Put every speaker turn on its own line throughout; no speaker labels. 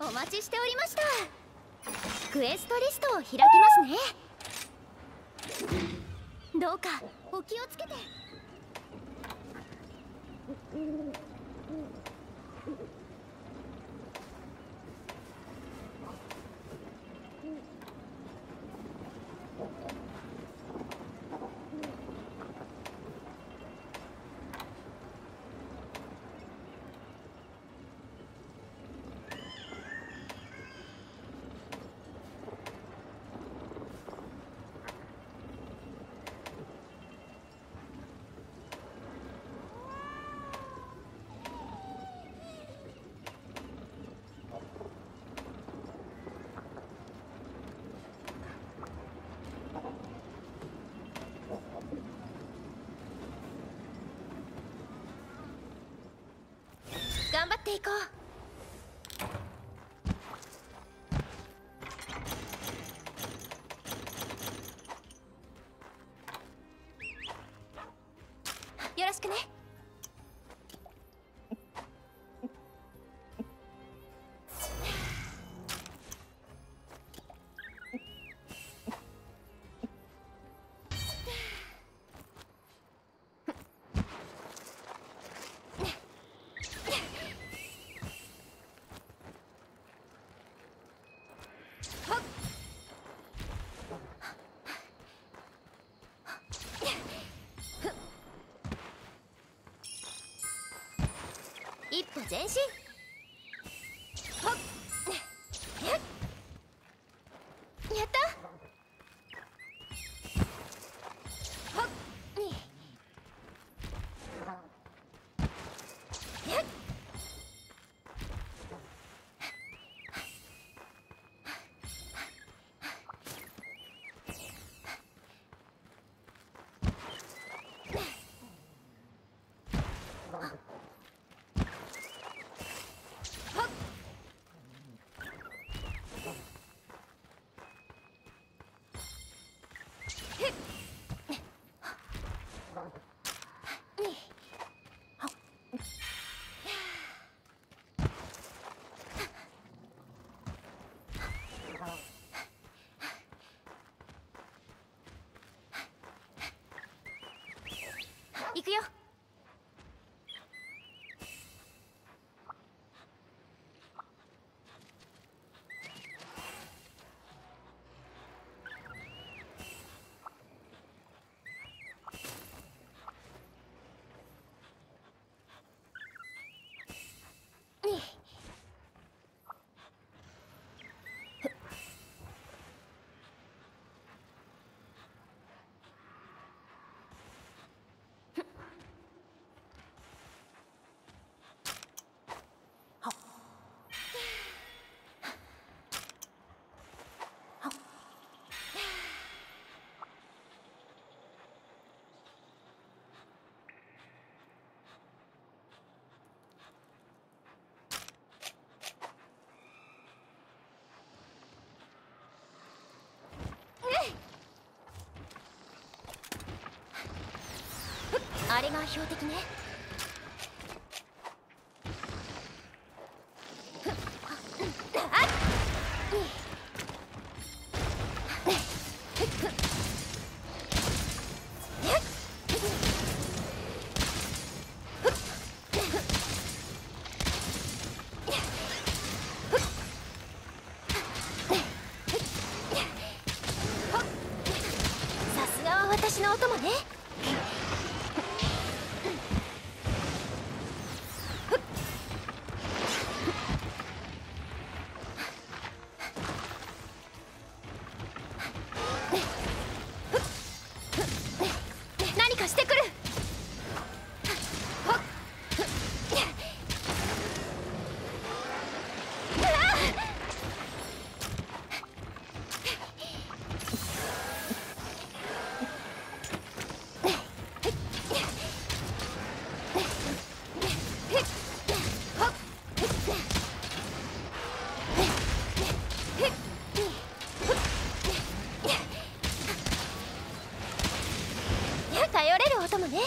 お待ちしておりました。クエストリストを開きますね。どうかお気をつけて。頑張っていこう。よろしくね。一歩前進。ほっやった。ほっ行くよ。あれが標的ね。さすがは私のお供ね。何かしてくる。頼れるお供ね。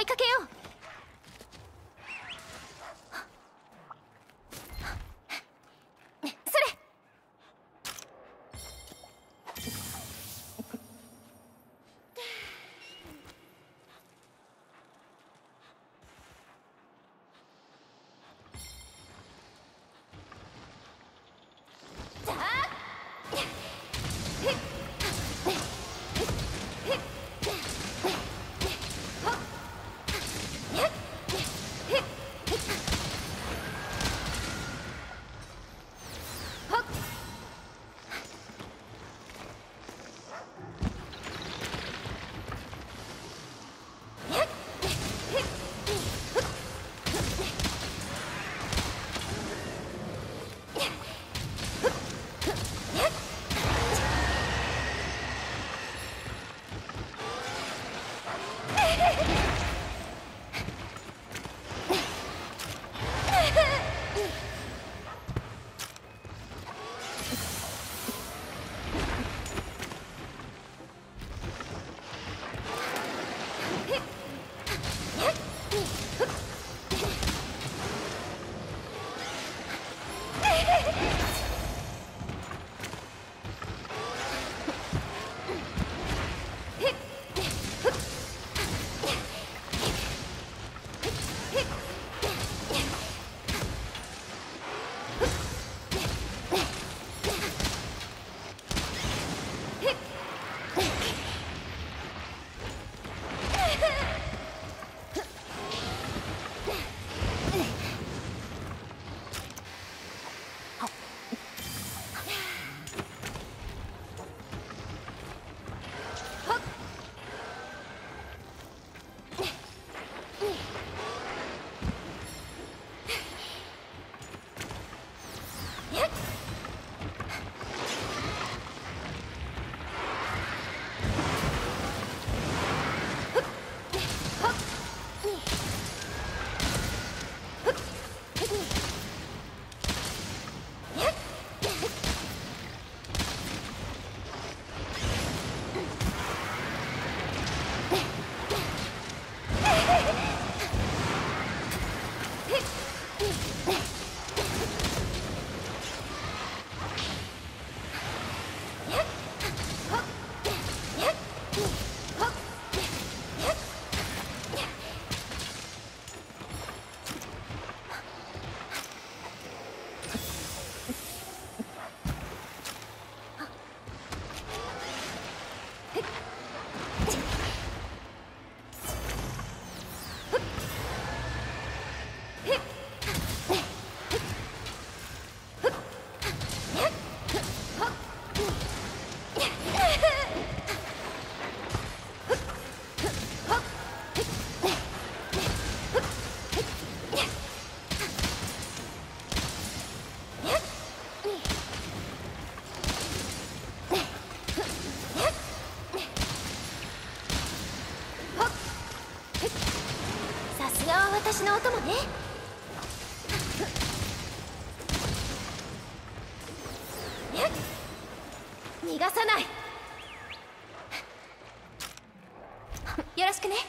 追いかけよう。それ。私のお供ね。逃がさない。よろしくね。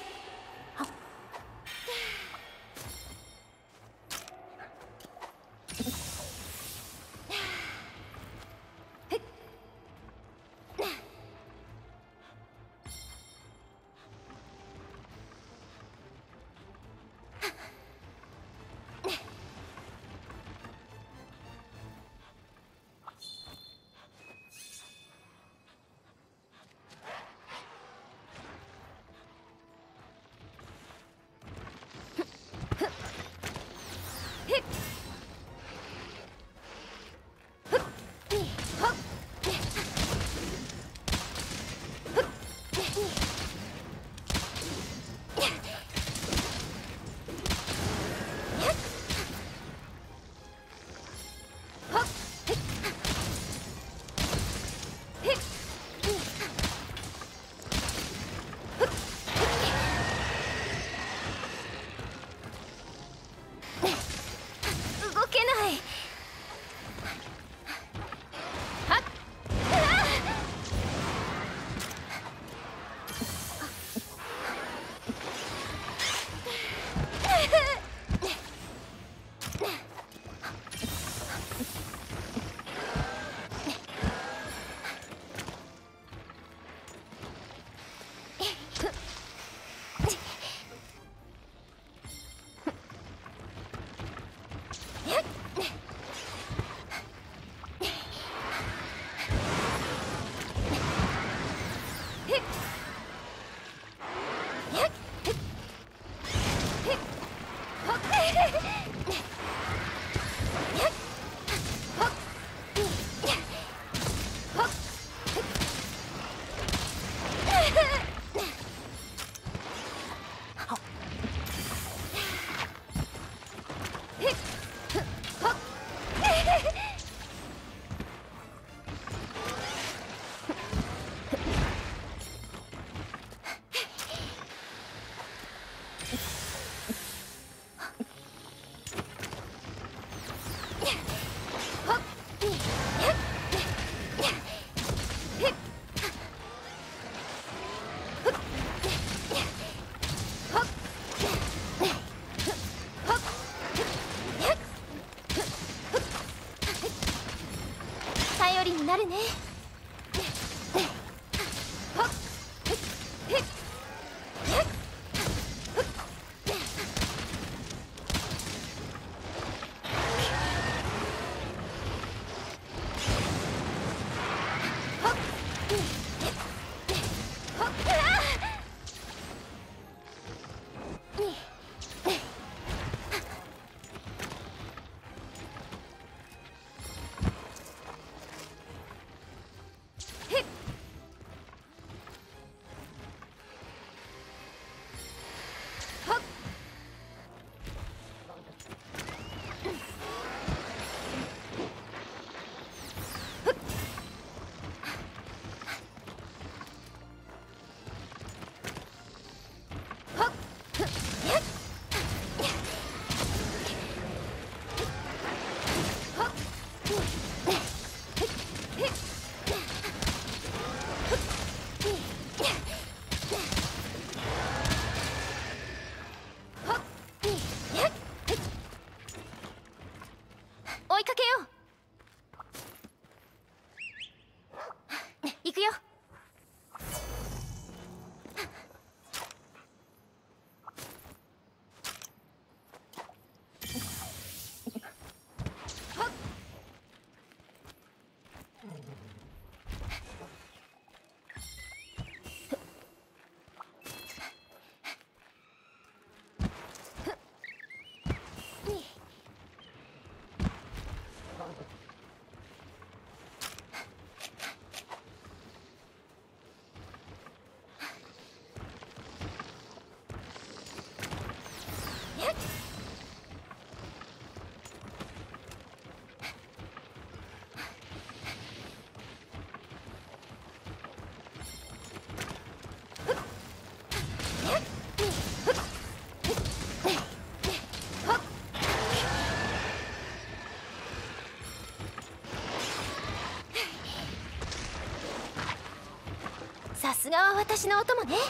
がは私のお供ね。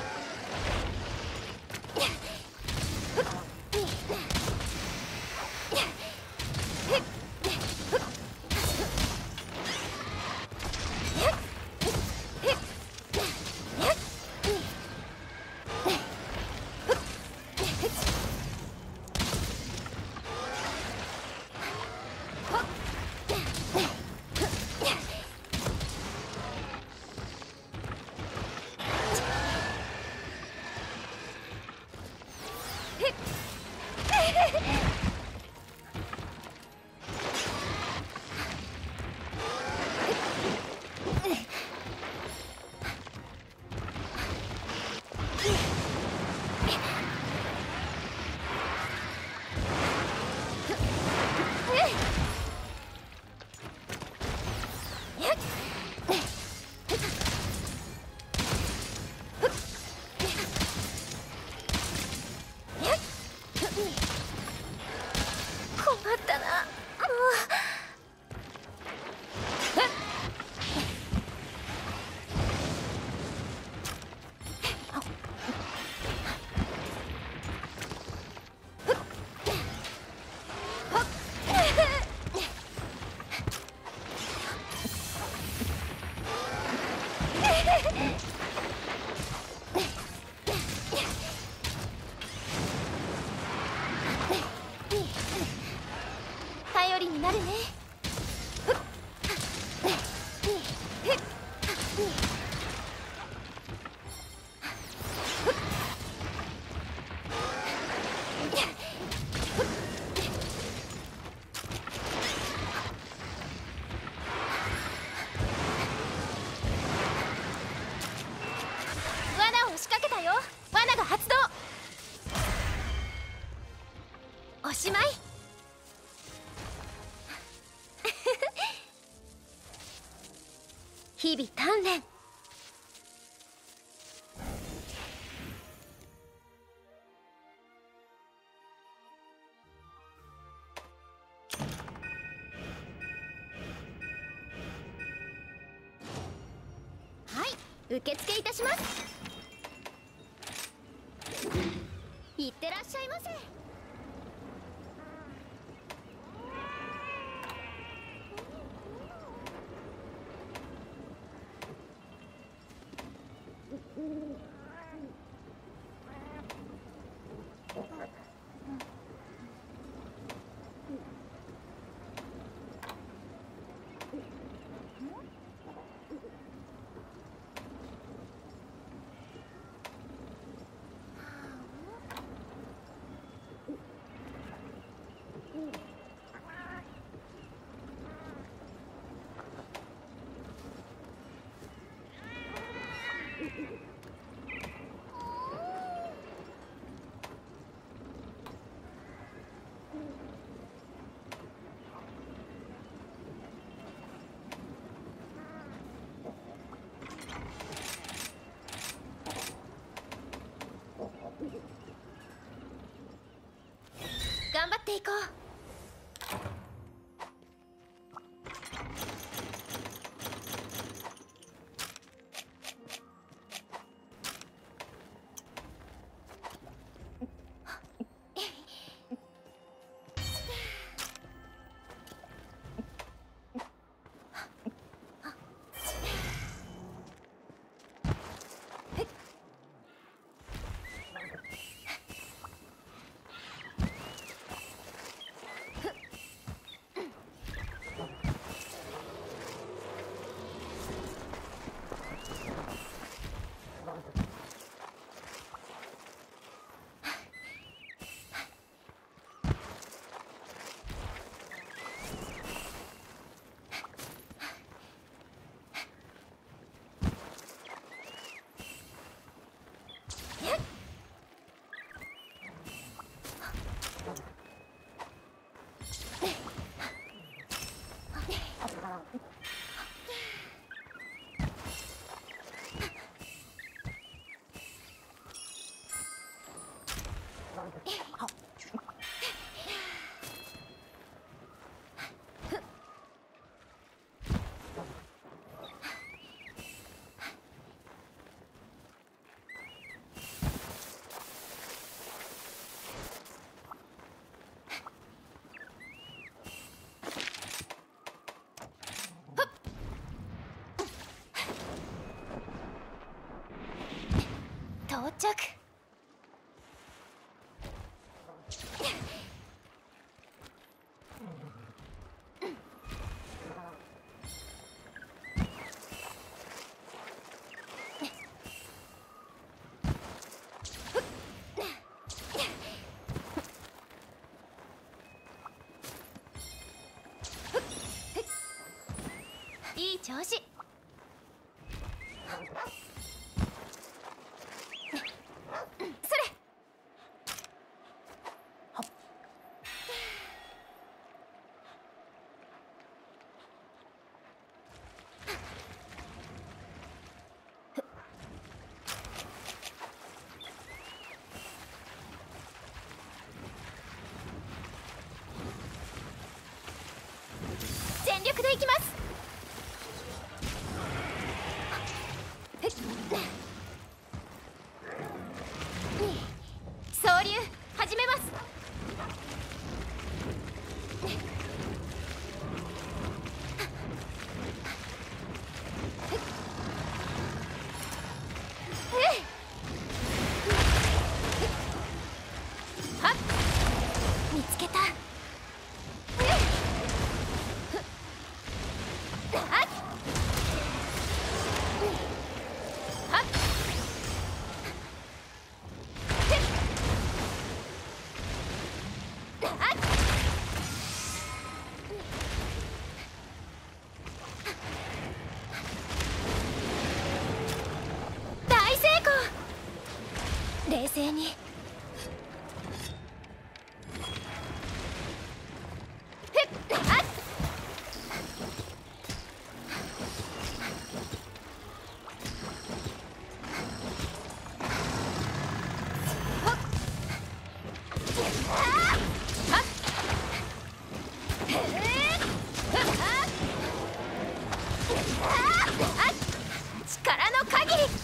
頼りになるね。罠を仕掛けたよ。罠が発動。おしまい。日々鍛錬。はい、受付いたします。いってらっしゃいませ。頑張っていこう。 着。いい調子。それ。はっ。全力でいきます。総流始めます。はっ、見つけた。大成功。冷静に。力の限り。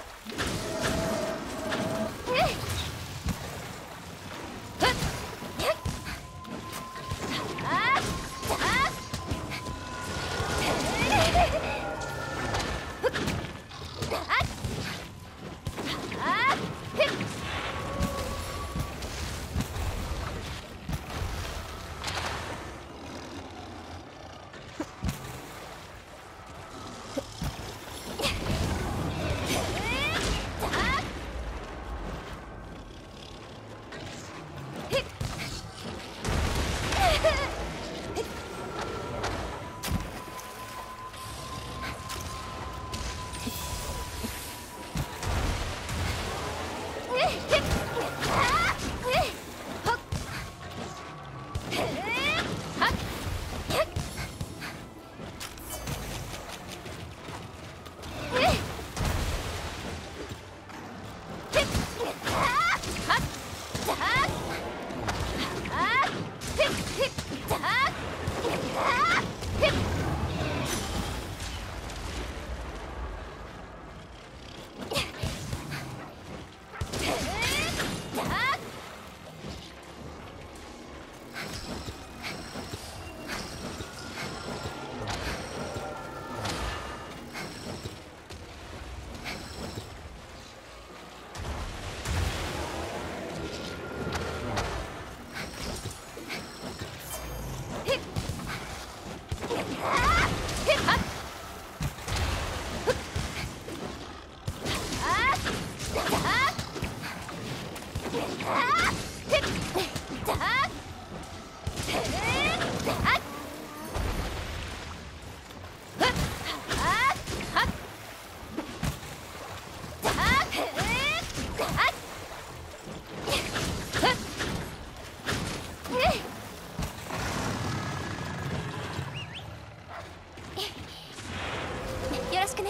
よろしくね。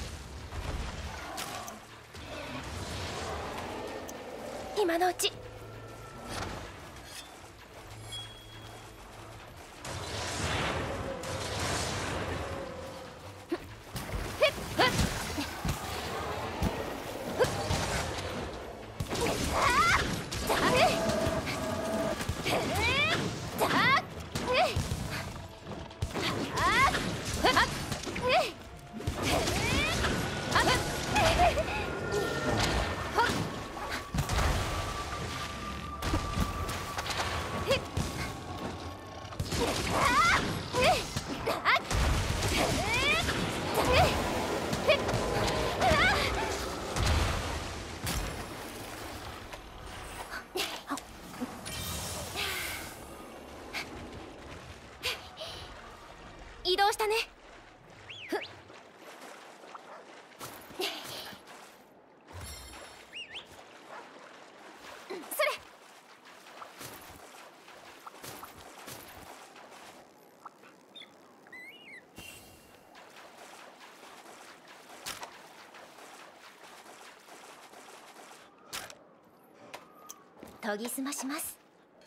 今のうち。 したね。ふっ。それ。研ぎ澄まします。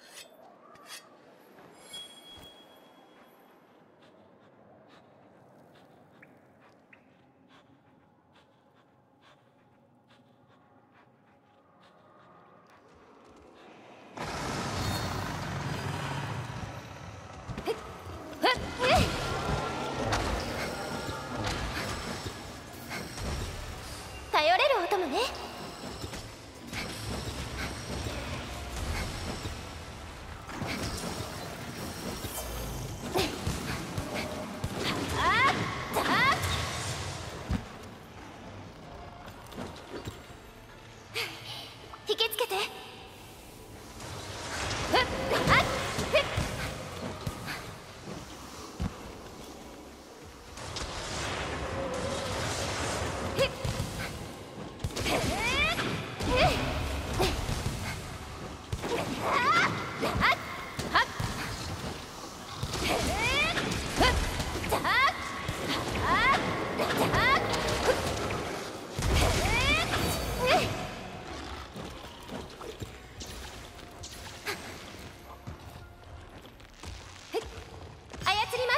頼れるお供ね。引きつけて。操ります。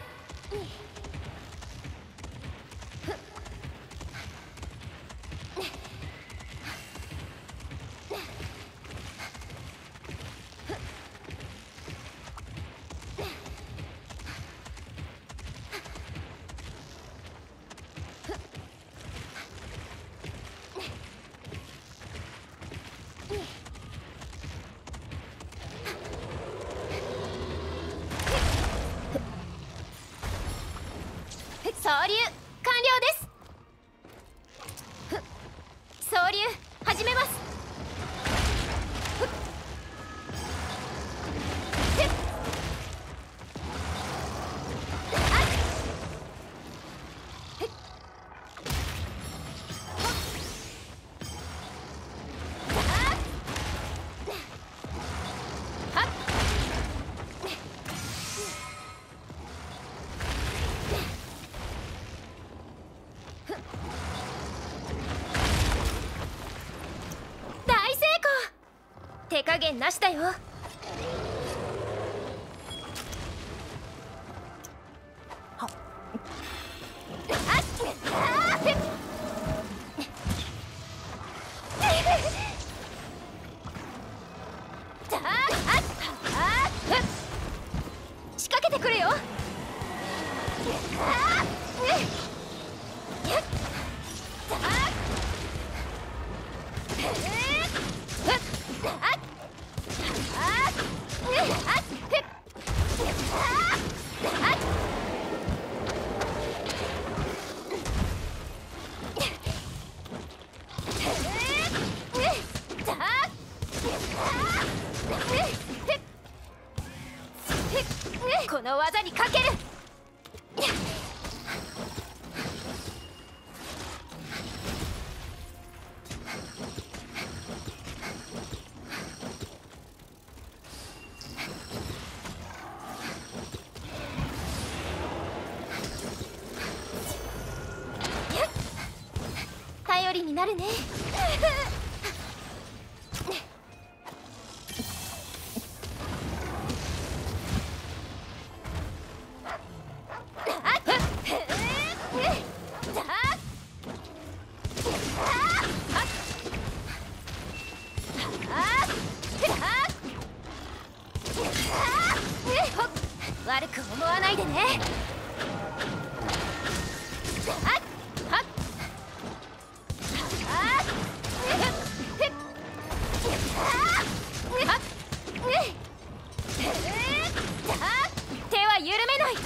総流完了です。総流始めます。手加減なしだよ。仕掛けてくるよ。この技にかける。頼りになるね。悪く思わないでね。手は緩めない。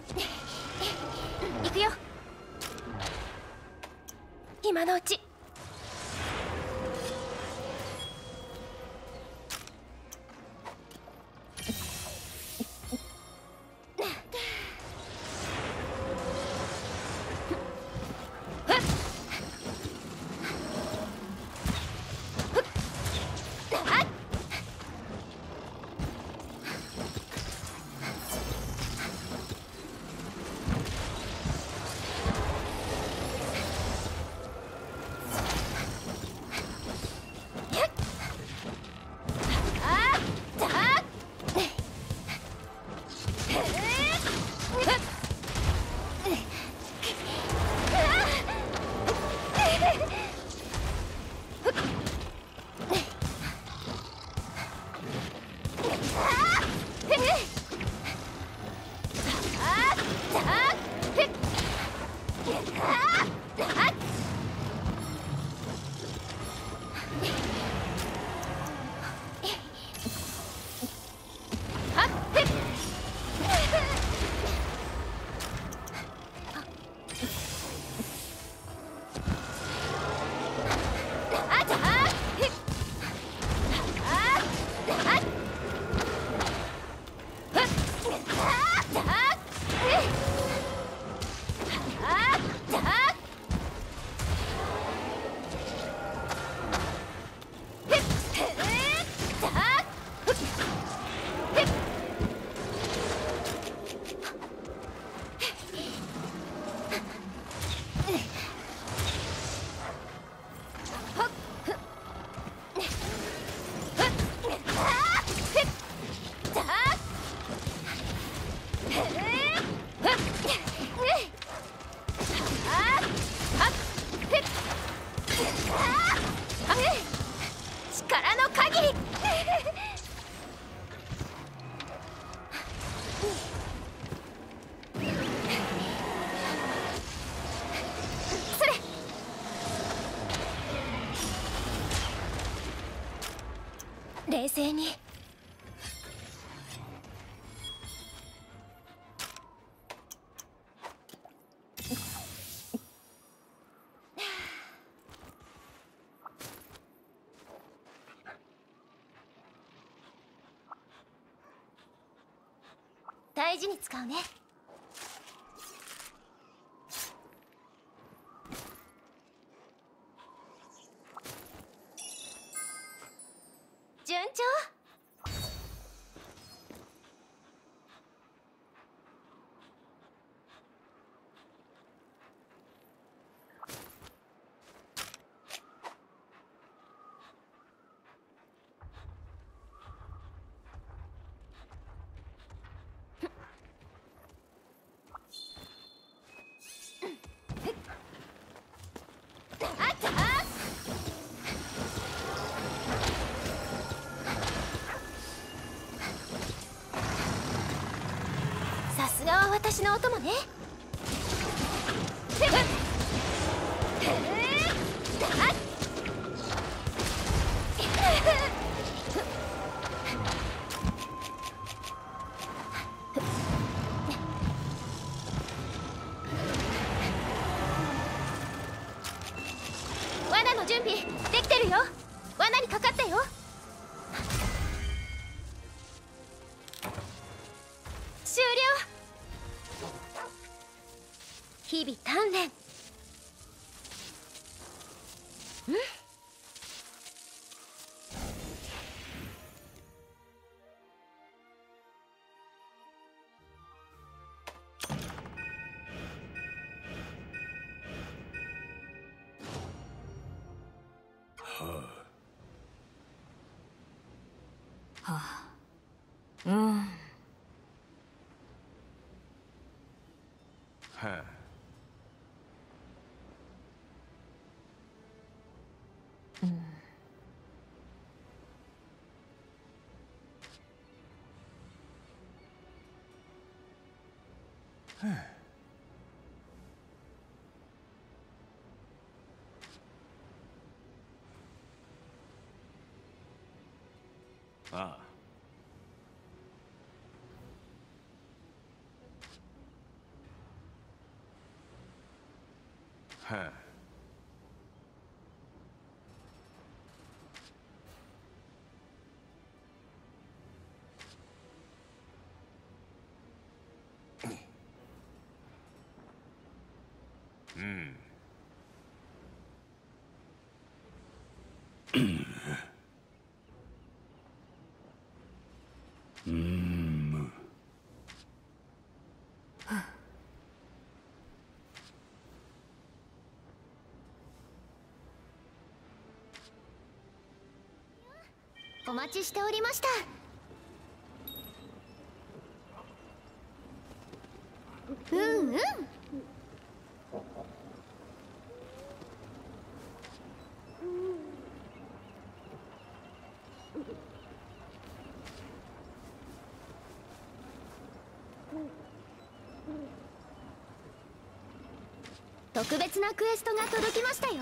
行くよ、今のうち。力の限り。それ。冷静に。大事に使うね。順調。さすがは私のお供ね。罠の準備できてるよ。罠にかかったよ。終了。日々鍛錬。
ああ。 はあ、うん。
お待ちしておりました。うんうん。特別なクエストが届きましたよ。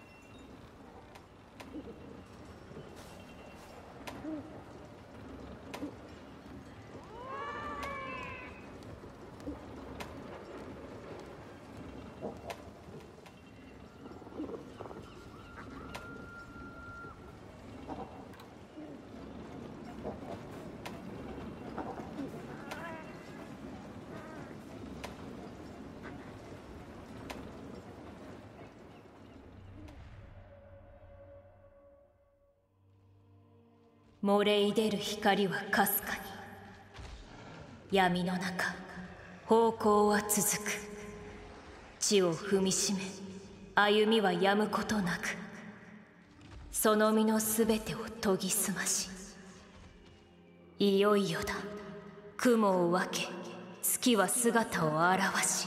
漏れ出る光はかすかに、闇の中方向は続く。地を踏みしめ歩みはやむことなく、その身のすべてを研ぎ澄まし、いよいよだ。雲を分け月は姿を現し、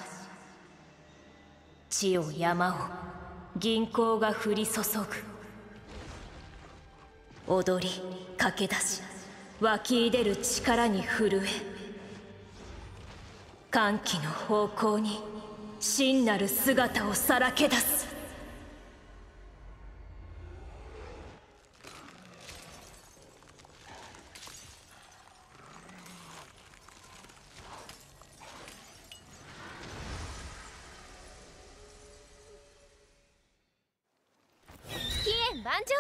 地を山を銀光が降り注ぐ。踊り駆け出し湧き出る力に震え、歓喜の方向に真なる姿をさらけ出す。
期限満場。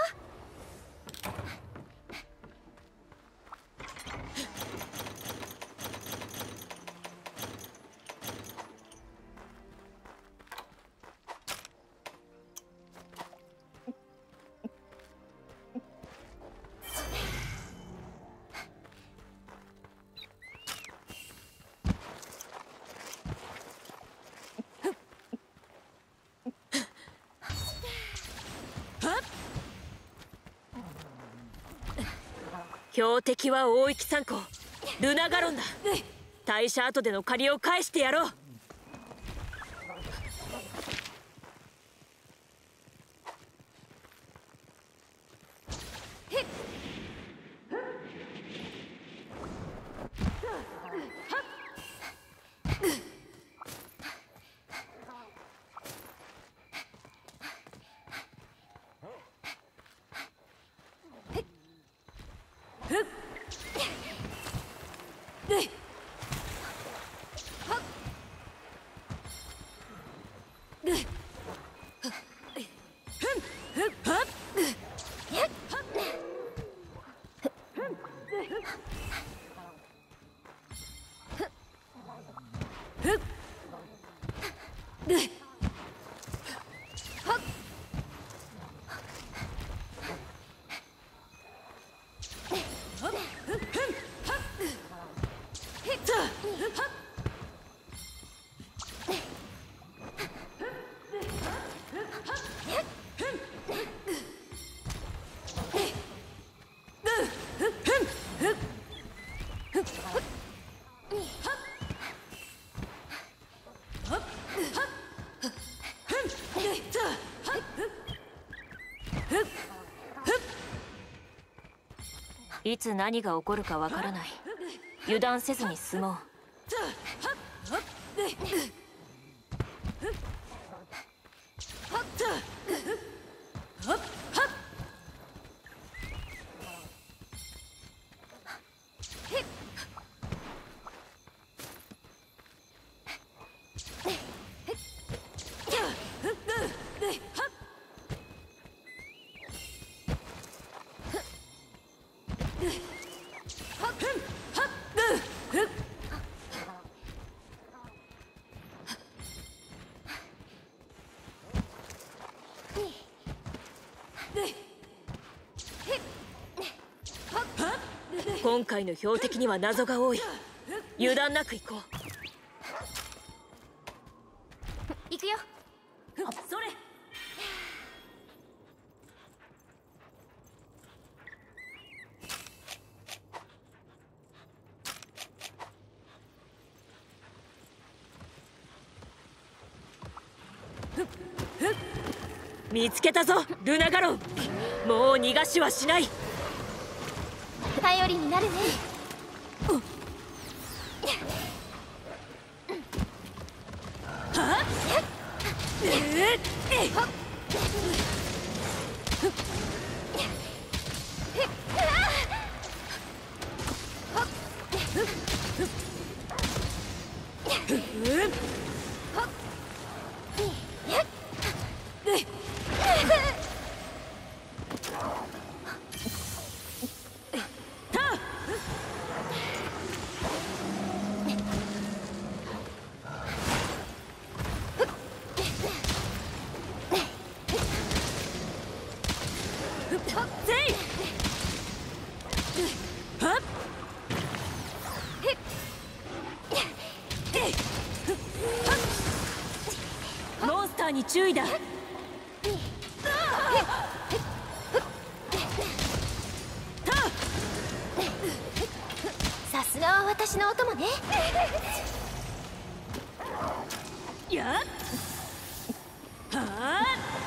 標的は大域三校ルナガロンだ。退社後での借りを返してやろう。いつ何が起こるかわからない。油断せずに進もう。 今回の標的には謎が多い。油断なく行こう。
行くよ。
それ。見つけたぞルナガロン。もう逃がしはしない。
頼りになるね。
モンスターに注意だ。
さすがは私のお供ね。
やっはあ。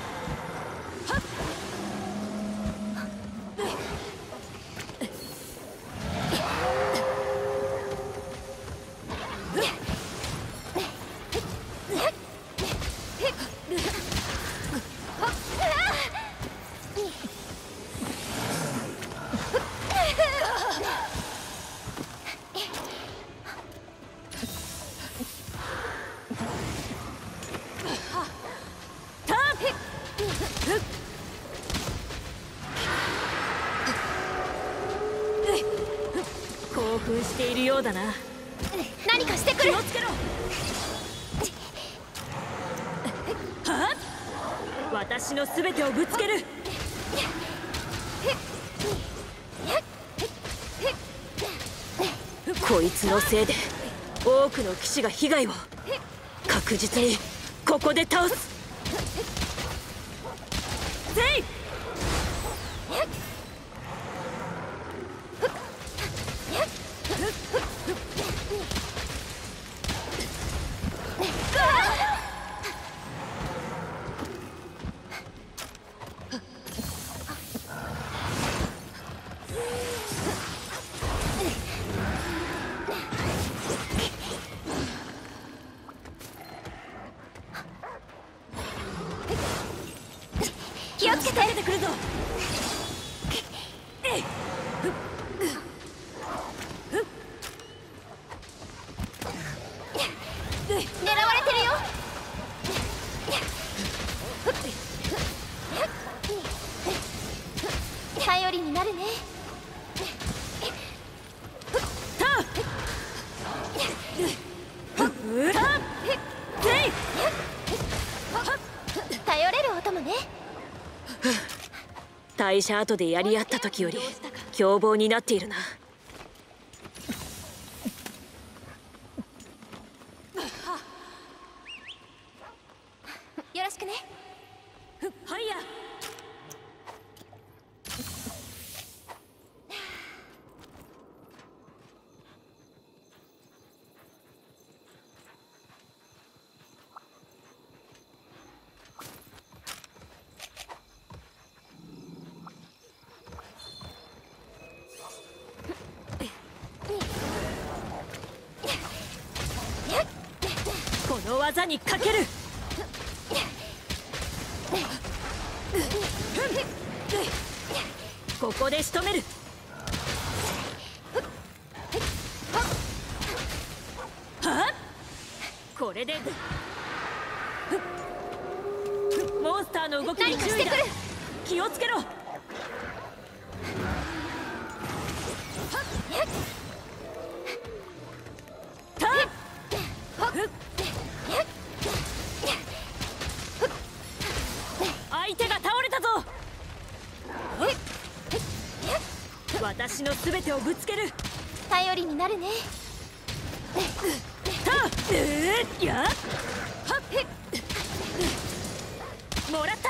興奮しているようだな。
何かしてくる。
気をつけろ。はあ、私の全てをぶつける。こいつのせいで多くの騎士が被害を。確実にここで倒す。ゼイ。
気をつけて。
出てくるぞ。
狙われてるよ。頼りになるね。頼れるお供ね。
代謝後でやり合った時より凶暴になっているな。
よろしくね。
はいや。この技にかける。ここで仕留める。はあ、これでモンスターの動きに注意だ。気をつけろ。相手が倒れたぞ。私私の全てをぶつける。
頼りになるね。
やはっもらった。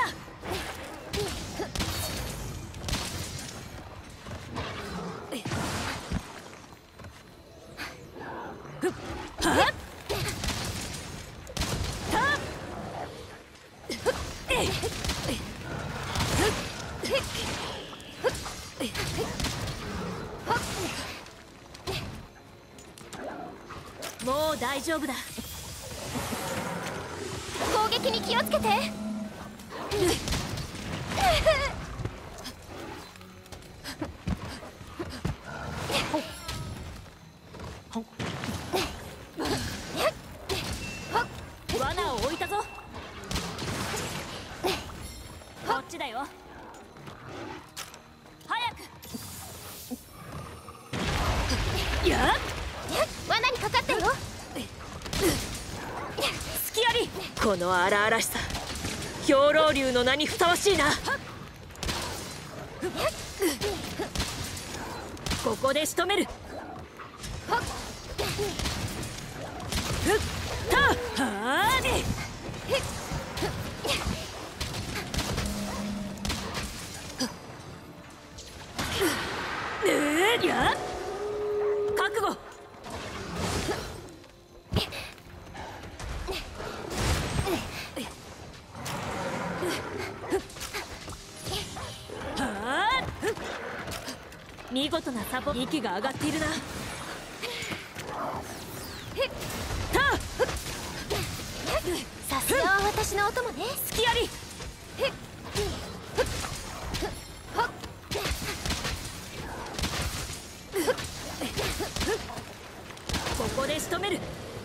もう大丈夫だ。
攻撃に気をつけて。
罠を置いたぞ。こっちだよ。早く。やっ
罠にかかったよ。
隙あり。この荒々しさ、兵糧竜の名にふさわしいな。ここで仕留める。はーでや覚悟。見事なサポ。息が上がっているな。
さすがは私のお供ね。
隙あり。ここで仕留める。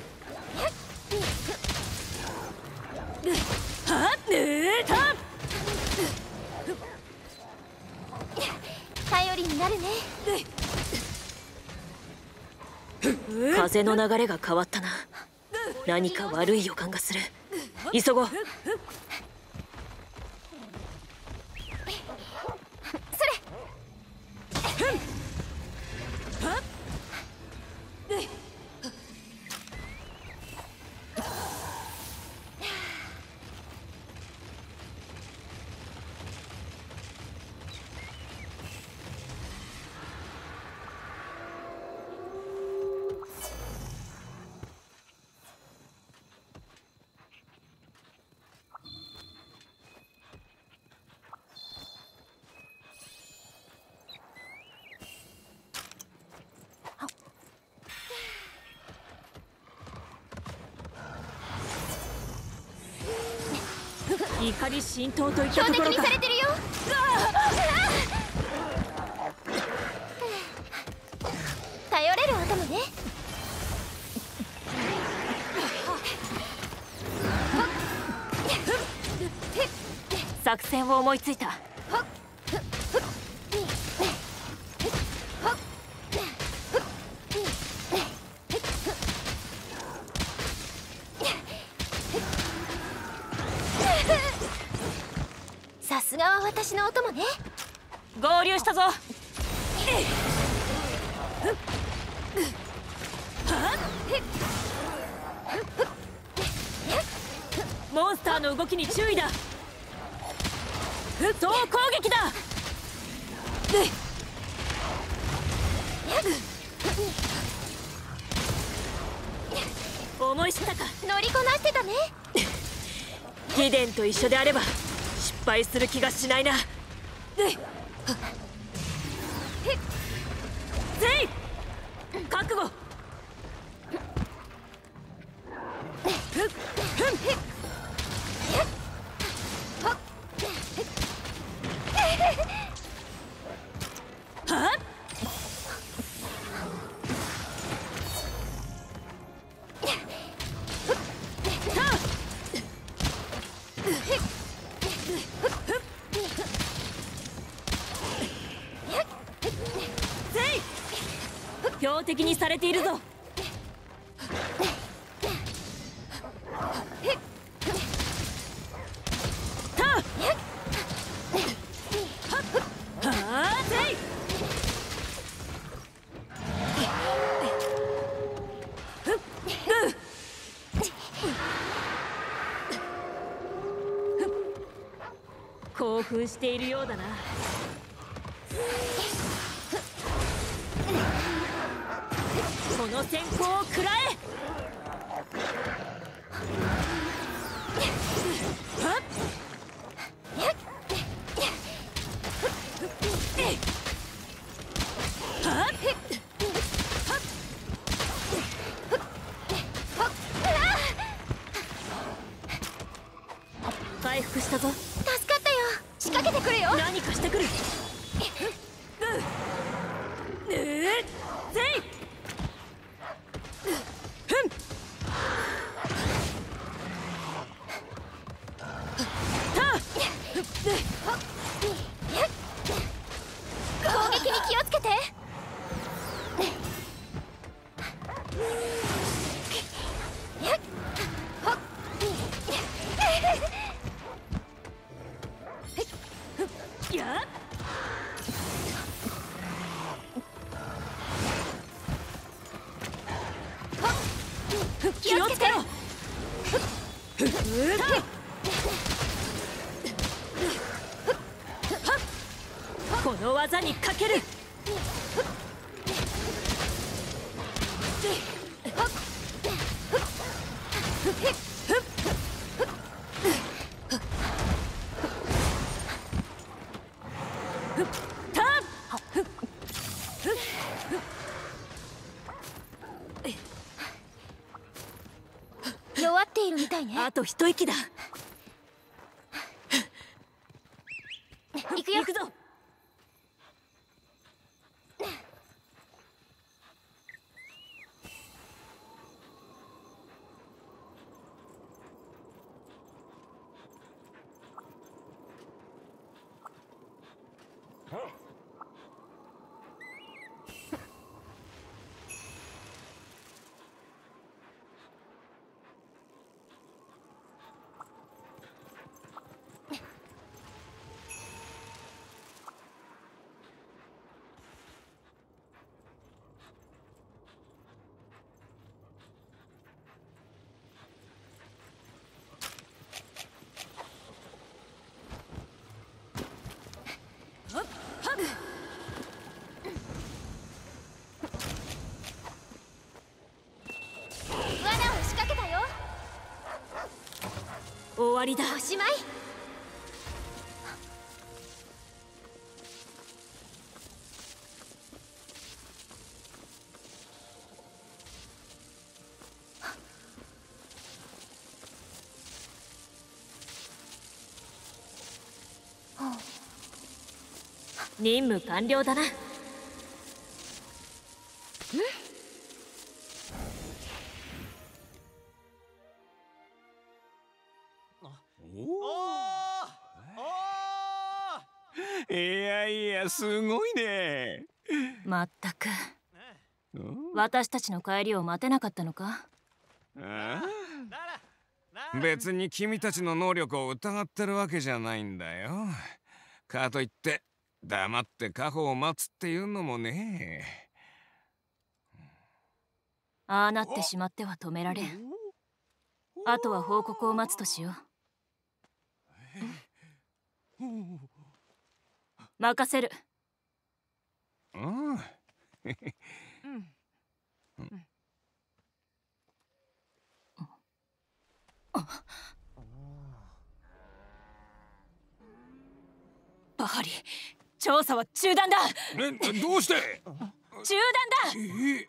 はっ
頼りになるね。
風の流れが変わったな。何か悪い予感がする。急ごう。怒り浸透といったところか。
標的にされてるよ。頼れるお供ね。
作戦を思いついた。
さすがは私のお供ね。
合流したぞ。モンスターの動きに注意だ。総攻撃だ。思い知ったか。
乗りこなしてたね。
ギデンと一緒であれば失敗する気がしないな。ゼイ覚悟。はっ標的にされているぞ。 興奮しているようだな。この閃光を食らえ。回復したぞ。
助かったよ。仕掛けてくるよ。
何かしてくる。
攻撃に気をつけて。
気をつけろ。この技にかける。
弱っているみたいね。
あと一息だ。
行くよ。
行くぞ。
罠を仕掛けたよ。
終わりだ。
おしまい。
任務完了だな。
いやいや、すごいね。
まったく、私たちの帰りを待てなかったのか。
別に君たちの能力を疑ってるわけじゃないんだよ。かといって黙って家宝を待つっていうのもね。
ああなってしまっては止められん。あとは報告を待つとしよう。任せる。バハリ、調査は中断だ。
どうして？
中断だ。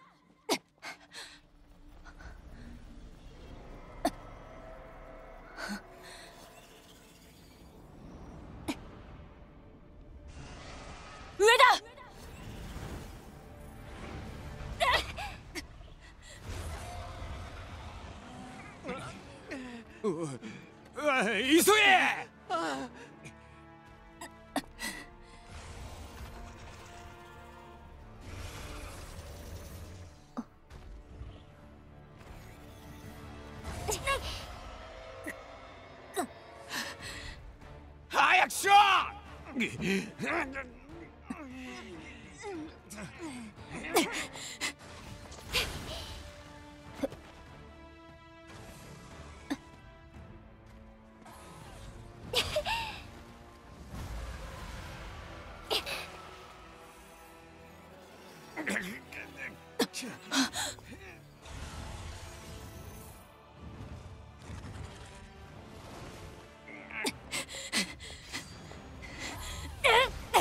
上だ。
急げ！早くしろ！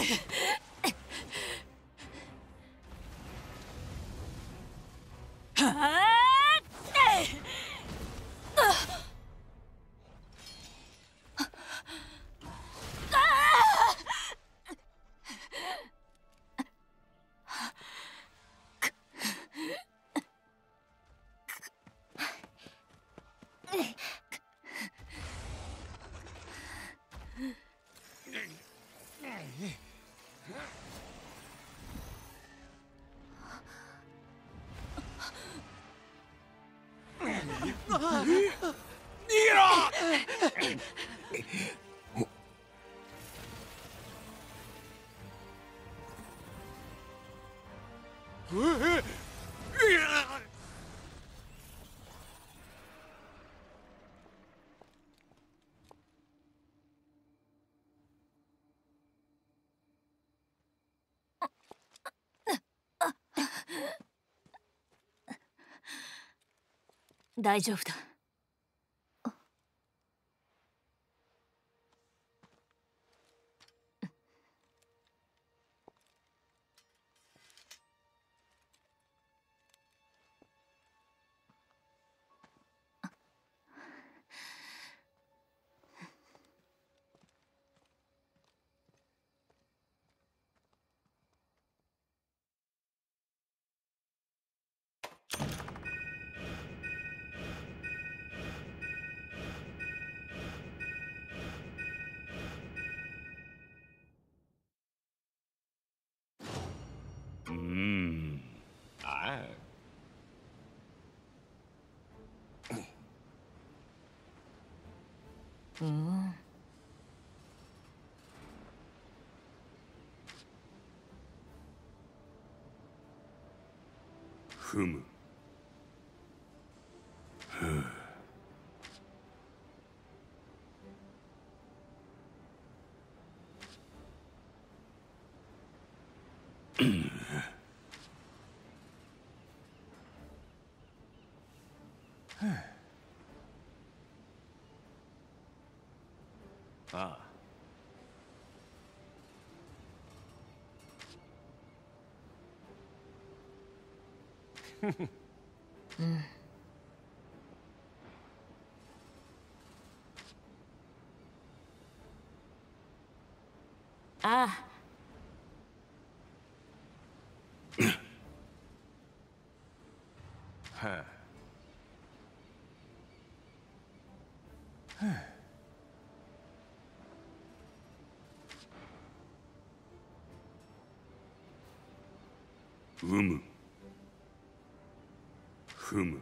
大丈夫だ。
ふむ。ああ。
うん。ああ。
うむ。ふむ。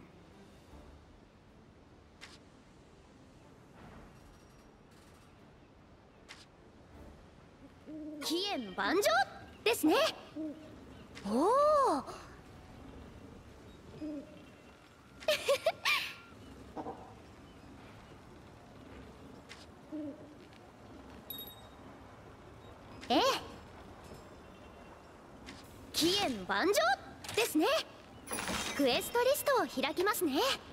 起源万丈ですね。おおええ、起源万丈ですね。クエストリストを開きますね。